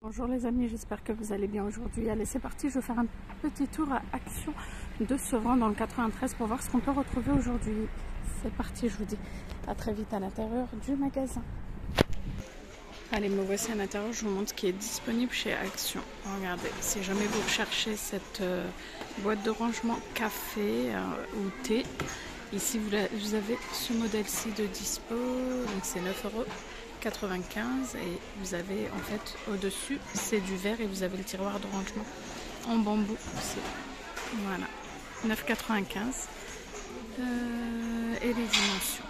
Bonjour les amis, j'espère que vous allez bien aujourd'hui. Allez, c'est parti, je vais faire un petit tour à Action de Sevran dans le 93 pour voir ce qu'on peut retrouver aujourd'hui. C'est parti, je vous dis à très vite à l'intérieur du magasin. Allez, me voici à l'intérieur, je vous montre ce qui est disponible chez Action. Regardez, si jamais vous recherchez cette boîte de rangement café ou thé, ici vous avez ce modèle-ci de dispo, donc c'est 9,95 € et vous avez en fait au-dessus c'est du verre et vous avez le tiroir de rangement en bambou aussi. Voilà, 9,95 et les dimensions.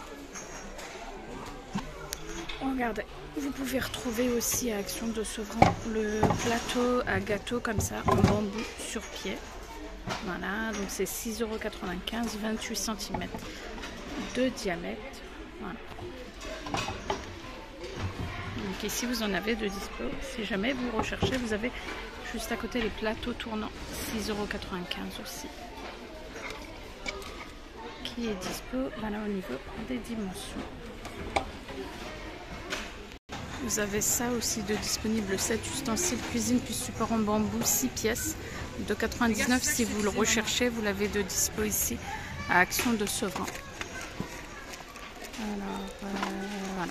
Regardez, vous pouvez retrouver aussi à Action de Sevran le plateau à gâteau comme ça en bambou sur pied. Voilà, donc c'est 6,95 €, 28 cm de diamètre. Voilà. Donc ici vous en avez de dispo. Si jamais vous recherchez, vous avez juste à côté les plateaux tournants, 6,95 € aussi. Qui est dispo, voilà, au niveau des dimensions. Vous avez ça aussi de disponible, 7 ustensiles cuisine puis support en bambou, 6 pièces de 99 €. Si vous le recherchez, vous l'avez de dispo ici à Action de Sevran. Alors voilà.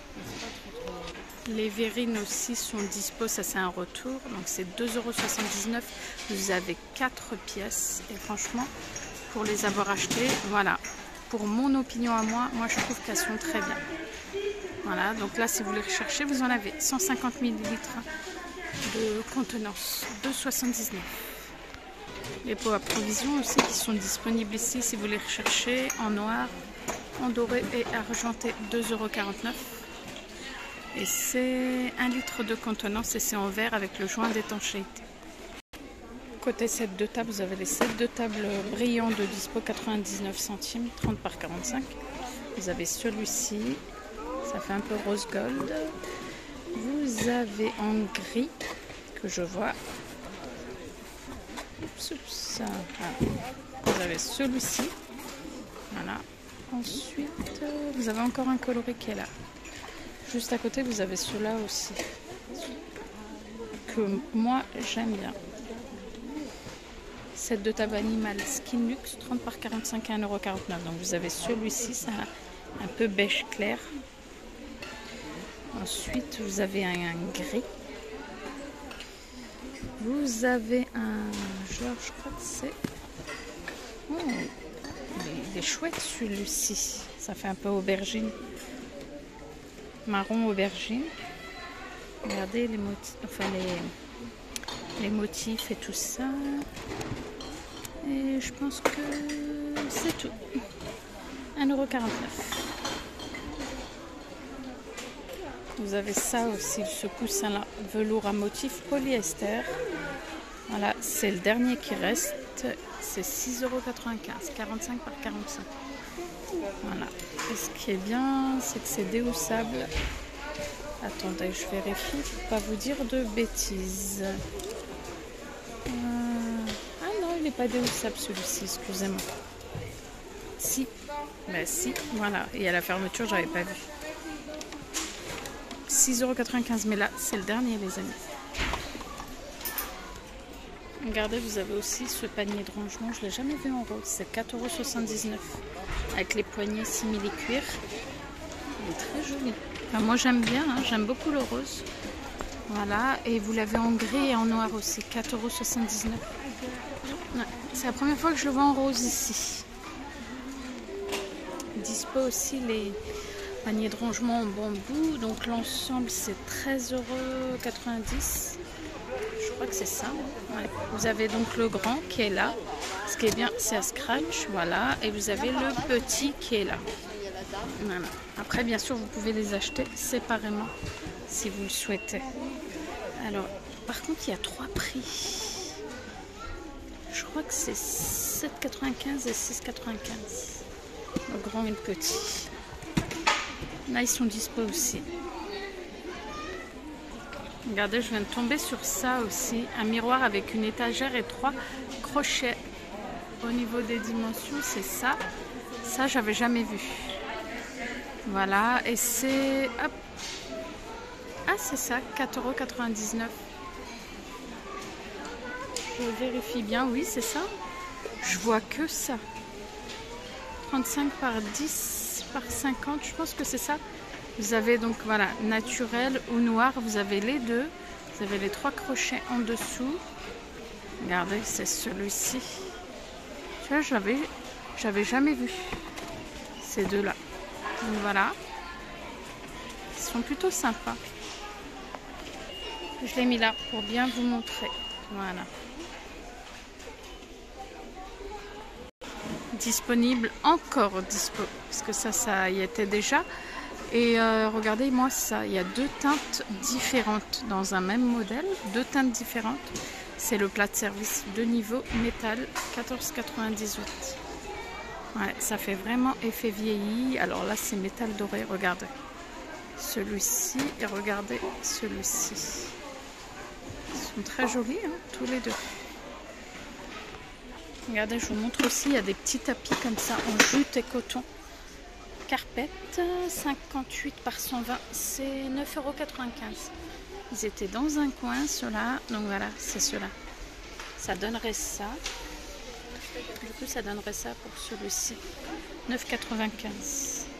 Les verrines aussi sont dispo, ça c'est un retour, donc c'est 2,79 €. Vous avez 4 pièces et franchement, pour les avoir achetées, voilà, pour mon opinion à moi je trouve qu'elles sont très bien. Voilà, donc là si vous les recherchez, vous en avez 150 ml de contenance, 2,79 €. Les pots à provision aussi qui sont disponibles ici si vous les recherchez en noir, en doré et argenté, 2,49 €. Et c'est 1 litre de contenance et c'est en verre avec le joint d'étanchéité. Côté set de table, vous avez les sets de table brillants de dispo, 99 centimes, 30 par 45. Vous avez celui-ci, ça fait un peu rose gold. Vous avez en gris, que je vois. Ça, voilà. Vous avez celui-ci. Voilà. Ensuite, vous avez encore un coloré qui est là. Juste à côté, vous avez ceux-là aussi, que moi j'aime bien. Set de table animal Skin Luxe, 30 par 45 à 1,49 €. Donc vous avez celui-ci, c'est un peu beige clair. Ensuite, vous avez un gris. Vous avez un genre, je crois que c'est... Oh, il est chouette celui-ci. Ça fait un peu aubergine. Marron aubergine. Regardez les motifs, enfin les motifs et tout ça. Et je pense que c'est tout. 1,49 €. Vous avez ça aussi, ce coussin-là, velours à motif polyester. Voilà, c'est le dernier qui reste. C'est 6,95 €, 45 par 45. Voilà. Et ce qui est bien, c'est que c'est déhoussable. Attendez, je vérifie pour pas vous dire de bêtises. Ah non, il n'est pas déhoussable celui-ci, excusez-moi. Si, ben si, voilà. Et à la fermeture, j'avais pas vu. 6,95 €, mais là, c'est le dernier, les amis. Regardez, vous avez aussi ce panier de rangement, je ne l'ai jamais vu en rose, c'est 4,79 € avec les poignées simili-cuir. Il est très joli. Enfin, moi j'aime bien, hein, j'aime beaucoup le rose. Voilà, et vous l'avez en gris et en noir aussi, 4,79 €. Ouais, c'est la première fois que je le vois en rose ici. Dispo aussi les paniers de rangement en bambou, donc l'ensemble c'est 13,90 €. Je crois que c'est ça. Ouais. Vous avez donc le grand qui est là. Ce qui est bien, c'est à scratch, voilà. Et vous avez le petit qui est là. Voilà. Après, bien sûr, vous pouvez les acheter séparément si vous le souhaitez. Alors, par contre, il y a 3 prix. Je crois que c'est 7,95 € et 6,95 €. Le grand et le petit. Là, ils sont dispo aussi. Regardez, je viens de tomber sur ça aussi. Un miroir avec une étagère et 3 crochets. Au niveau des dimensions, c'est ça. Ça, j'avais jamais vu. Voilà, et c'est... Hop. Ah, c'est ça, 4,99 €. Je vérifie bien, oui, c'est ça. Je vois que ça. 35 par 10 par 50, je pense que c'est ça. Vous avez donc, voilà, naturel ou noir. Vous avez les deux. Vous avez les 3 crochets en dessous. Regardez, c'est celui-ci. Tu vois, j'avais jamais vu ces deux-là. Donc voilà. Ils sont plutôt sympas. Je l'ai mis là pour bien vous montrer. Voilà. Disponible, encore dispo. Parce que ça y était déjà. Et regardez, moi, ça, il y a 2 teintes différentes dans un même modèle. 2 teintes différentes. C'est le plat de service de niveau métal 14,98. Ouais, ça fait vraiment effet vieilli. Alors là, c'est métal doré. Regardez. Celui-ci et regardez celui-ci. Ils sont très jolis, hein, tous les deux. Regardez, je vous montre aussi, il y a des petits tapis comme ça en jute et coton. Carpette, 58 par 120, c'est 9,95 €. Ils étaient dans un coin, ceux-là. Donc voilà, c'est ceux-là. Ça donnerait ça. Du coup, ça donnerait ça pour celui-ci. 9,95 €.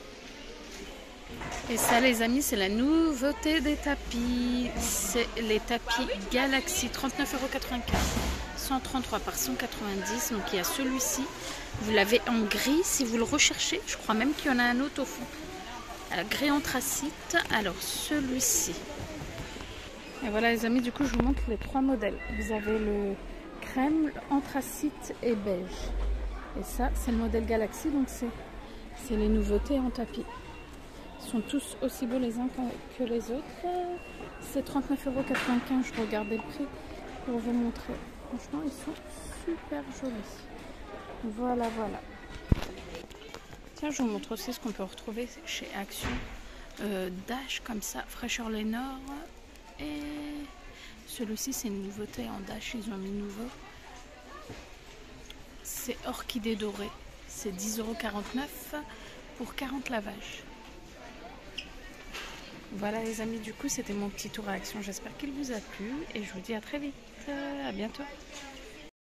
Et ça, les amis, c'est la nouveauté des tapis. C'est les tapis Galaxy, 39,95 €. 133 par 190. Donc il y a celui-ci. Vous l'avez en gris si vous le recherchez. Je crois même qu'il y en a un autre au fond. Alors, gris anthracite. Alors celui-ci. Et voilà les amis, du coup je vous montre les 3 modèles. Vous avez le crème, anthracite et beige. Et ça c'est le modèle Galaxy, donc c'est les nouveautés en tapis. Ils sont tous aussi beaux les uns que les autres. C'est 39,95 €. Je regardais le prix pour vous montrer. Franchement, ils sont super jolis. Voilà, voilà. Tiens, je vous montre aussi ce qu'on peut retrouver chez Action. Dash comme ça, fraîcheur Lénore. Et celui-ci, c'est une nouveauté en Dash. Ils ont mis nouveau. C'est orchidée dorée. C'est 10,49 € pour 40 lavages. Voilà les amis, du coup c'était mon petit tour à Action, j'espère qu'il vous a plu et je vous dis à très vite, à bientôt.